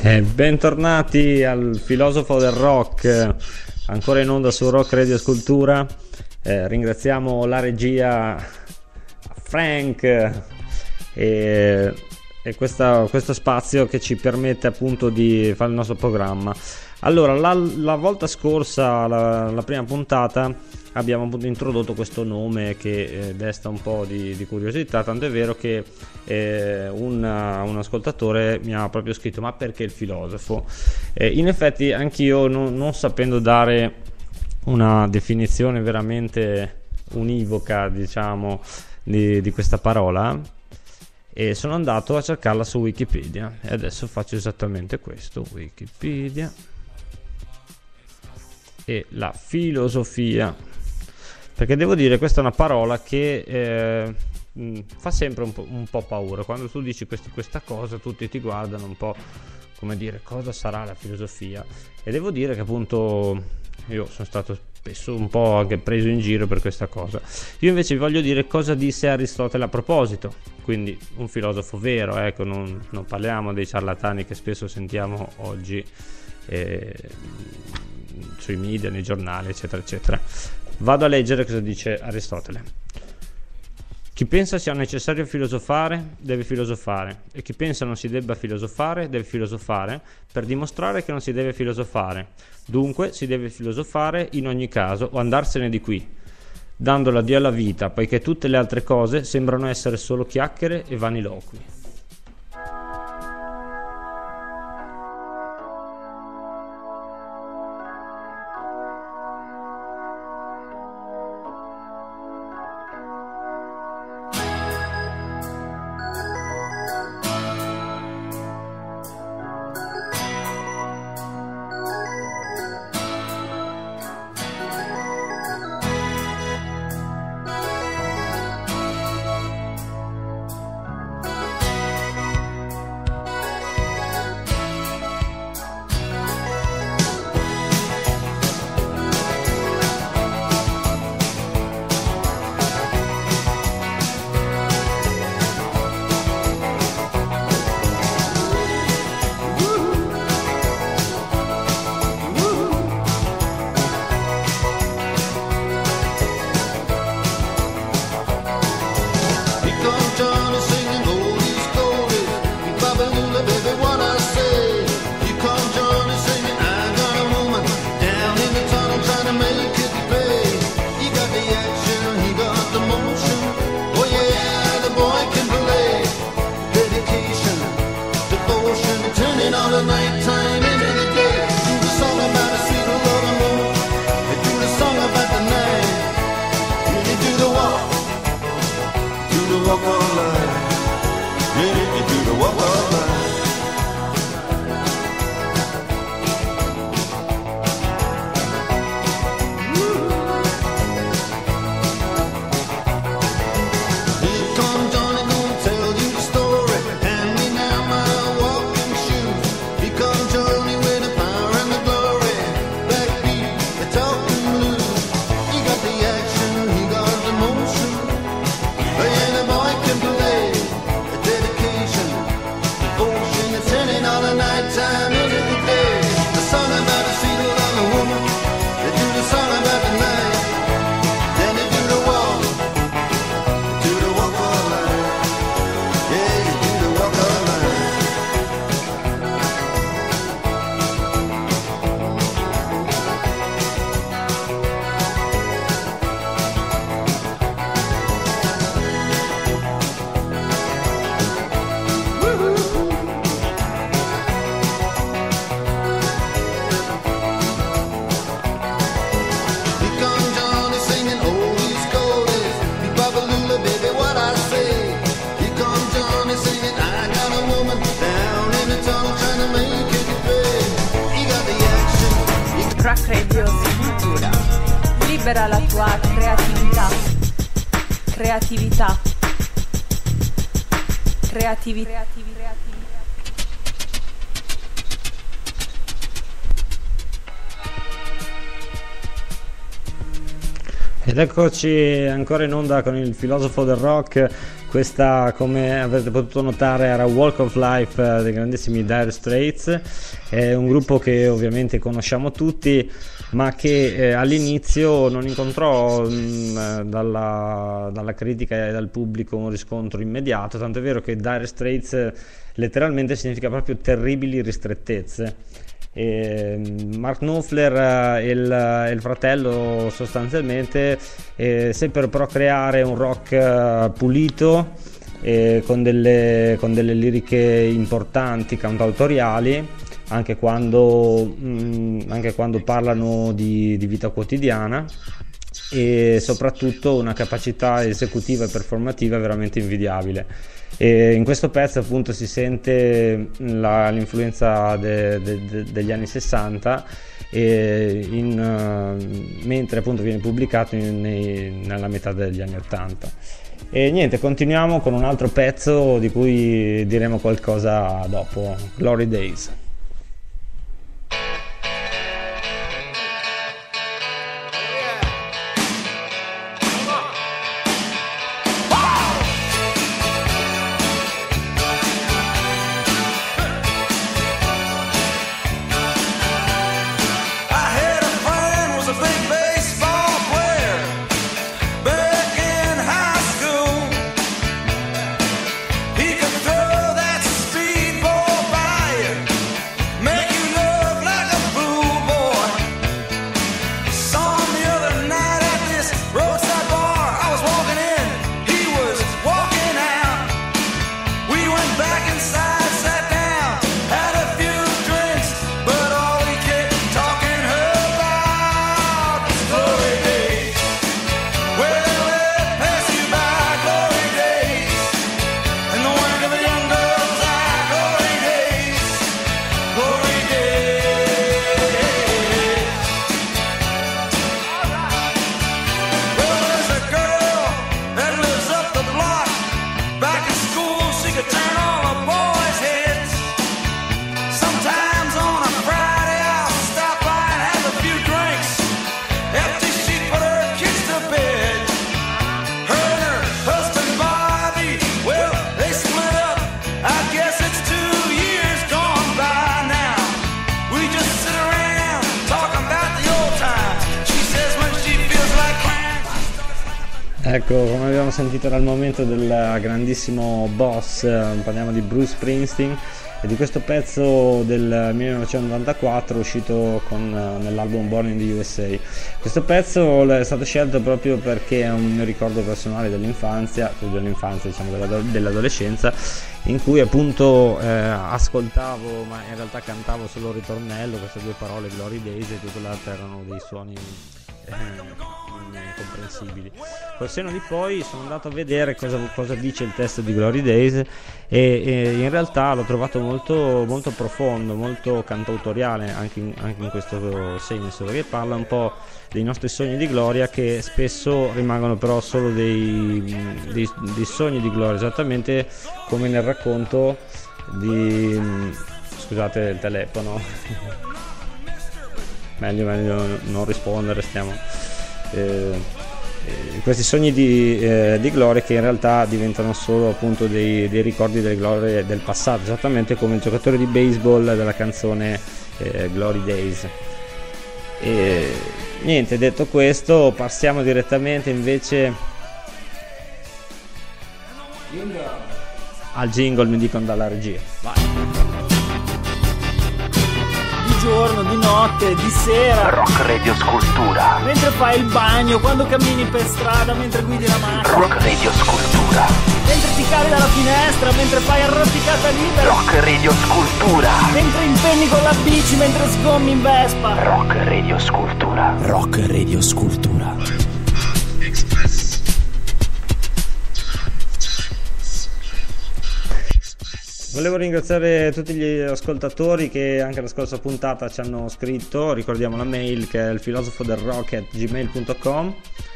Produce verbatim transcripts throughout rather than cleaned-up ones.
Eh, bentornati al filosofo del rock, ancora in onda su Rock Radio Scultura. Eh, ringraziamo la regia, Frank e, e questa, questo spazio che ci permette appunto di fare il nostro programma. Allora, la, la volta scorsa, la, la prima puntata, abbiamo appunto introdotto questo nome che eh, desta un po' di, di curiosità, tanto è vero che eh, una, un ascoltatore mi ha proprio scritto: ma perché il filosofo? Eh, in effetti anch'io, non, non sapendo dare una definizione veramente univoca, diciamo, di, di questa parola, e sono andato a cercarla su Wikipedia e adesso faccio esattamente questo: Wikipedia e la filosofia, perché devo dire, questa è una parola che eh, mh, fa sempre un po', un po' paura. Quando tu dici questi, questa cosa, tutti ti guardano un po' come dire: cosa sarà la filosofia? E devo dire che appunto io sono stato spesso un po' anche preso in giro per questa cosa. Io invece vi voglio dire cosa disse Aristotele a proposito, quindi un filosofo vero, ecco, non, non parliamo dei ciarlatani che spesso sentiamo oggi eh, sui media, nei giornali, eccetera eccetera. Vado a leggere cosa dice Aristotele. Chi pensa sia necessario filosofare deve filosofare, e chi pensa non si debba filosofare deve filosofare per dimostrare che non si deve filosofare. Dunque si deve filosofare in ogni caso o andarsene di qui, dando l'addio alla vita, poiché tutte le altre cose sembrano essere solo chiacchiere e vaniloqui. Libera la tua creatività. Creatività. Creatività. Ed eccoci ancora in onda con il filosofo del rock. Questa, come avrete potuto notare, era Walk of Life eh, dei grandissimi Dire Straits. È un gruppo che ovviamente conosciamo tutti, ma che eh, all'inizio non incontrò mh, dalla, dalla critica e dal pubblico un riscontro immediato, tanto è vero che Dire Straits eh, letteralmente significa proprio terribili ristrettezze. E Mark Knopfler e il, il fratello sostanzialmente eh, seppero però creare un rock uh, pulito eh, con, delle, con delle liriche importanti, cantautoriali, anche quando, mh, anche quando parlano di, di vita quotidiana, e soprattutto una capacità esecutiva e performativa veramente invidiabile. E in questo pezzo appunto si sente la, l'influenza de, de, de, degli anni sessanta, e in, uh, mentre appunto viene pubblicato in, nei, nella metà degli anni ottanta. E niente, continuiamo con un altro pezzo di cui diremo qualcosa dopo, Glory Days. Ecco, come abbiamo sentito era il momento del grandissimo boss, parliamo di Bruce Springsteen e di questo pezzo del millenovecentonovantaquattro uscito con, nell'album Born in the U S A. Questo pezzo è stato scelto proprio perché è un mio ricordo personale dell'infanzia, dell'infanzia diciamo dell'adolescenza, in cui appunto eh, ascoltavo, ma in realtà cantavo solo il ritornello, queste due parole, Glory Days, e tutto l'altro erano dei suoni eh, incomprensibili. Col senno di poi sono andato a vedere cosa, cosa dice il testo di Glory Days e, e in realtà l'ho trovato molto, molto profondo, molto cantautoriale anche in, anche in questo senso, perché parla un po' dei nostri sogni di gloria che spesso rimangono però solo dei, dei, dei sogni di gloria, esattamente come nel racconto di... scusate il telefono meglio, meglio non rispondere, stiamo eh, eh, questi sogni di, eh, di gloria che in realtà diventano solo appunto dei, dei ricordi delle glorie del passato, esattamente come il giocatore di baseball della canzone eh, Glory Days. E niente, detto questo, passiamo direttamente invece al jingle, mi dicono dalla regia. Vai. Di giorno, di notte, di sera. Rock Radio Scultura. Mentre fai il bagno, quando cammini per strada, mentre guidi la macchina. Rock Radio Scultura. Mentre ti cavi dalla finestra, mentre fai arrampicata libera. Rock Radio Scultura. Mentre impenni con la bici, mentre sgommi in Vespa. Rock Radio Scultura. Rock Radio Scultura. Volevo ringraziare tutti gli ascoltatori che anche la scorsa puntata ci hanno scritto, ricordiamo la mail che è il filosofo del rock at gmail punto com,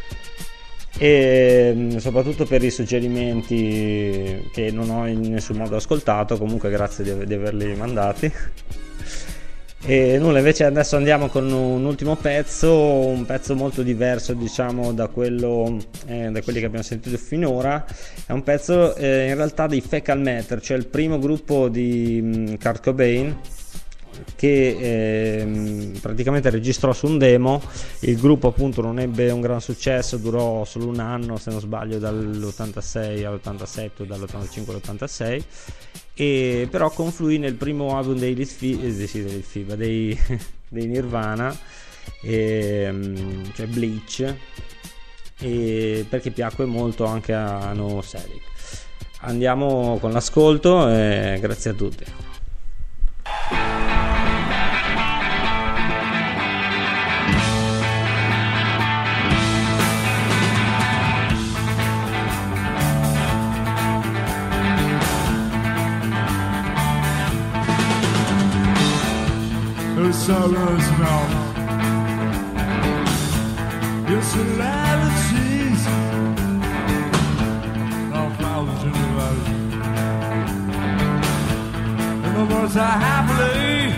e soprattutto per i suggerimenti che non ho in nessun modo ascoltato, comunque grazie di, di averli mandati. E nulla, invece adesso andiamo con un ultimo pezzo, un pezzo molto diverso, diciamo, da quello eh, da quelli che abbiamo sentito finora. È un pezzo eh, in realtà dei Fecal Matter, cioè il primo gruppo di mh, Kurt Cobain, che eh, praticamente registrò su un demo. Il gruppo appunto non ebbe un gran successo, durò solo un anno se non sbaglio, dall'ottantasei all'ottantasette o dall'ottantacinque all'ottantasei, e però confluì nel primo album dei Litfiba, eh, sì, dei, Litfiba, dei, dei Nirvana, e, cioè Bleach, e perché piacque molto anche a Noah Celic. Andiamo con l'ascolto e grazie a tutti. The sorrows melt, your solarities are thousands in the valley, and the birds are happily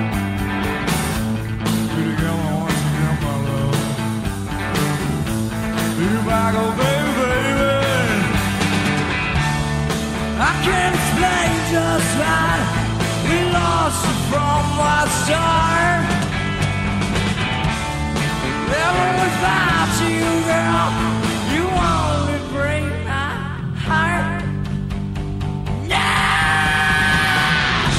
together once again, my love. You back, oh baby, baby, I can't explain just why we lost you from our start. Never was about you, girl. You only break my heart. Yeah!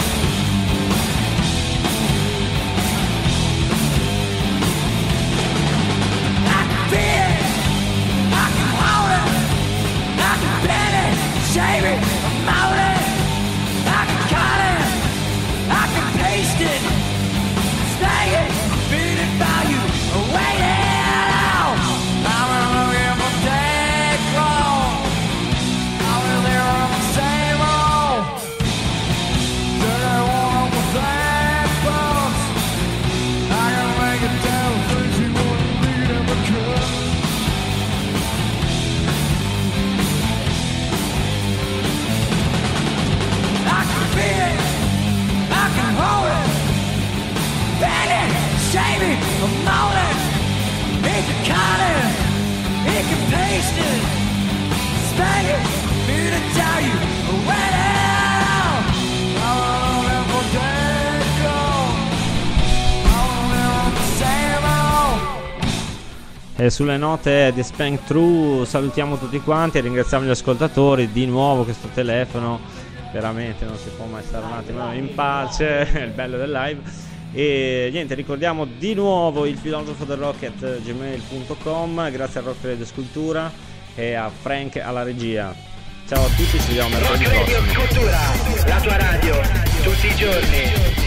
I can feel it, I can hold it, I can bend it, shave it, mold it, I can cut it, I can taste it, stay it, beat it by you, wait it out. I've been looking for dead wrong. I was there on the same road. Said I want the same bumps. I can make it down, things you wouldn't read in the cup. I can feel it, I can hold it, bend it, shave it, mold it, it can cut it, it can paste it, spank it, beat it, tell you, wait it out. I wanna live for dead gold, I wanna live on the same old. E sulle note di Spank True salutiamo tutti quanti e ringraziamo gli ascoltatori. Di nuovo questo telefono veramente non si può mai stare un attimo in pace, è il bello del live. E niente, ricordiamo di nuovo il filosofo del rock at gmail punto com. Grazie a Rock Radio Scultura e a Frank alla regia. Ciao a tutti, ci vediamo mercoledì prossimo. Radio Scultura, la tua radio, tutti i giorni.